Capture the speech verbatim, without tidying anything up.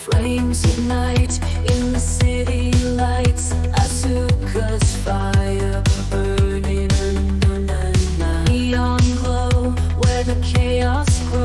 Flames ignite in the city lights, Asuka's fire burning under the night. Neon glow where the chaos grows.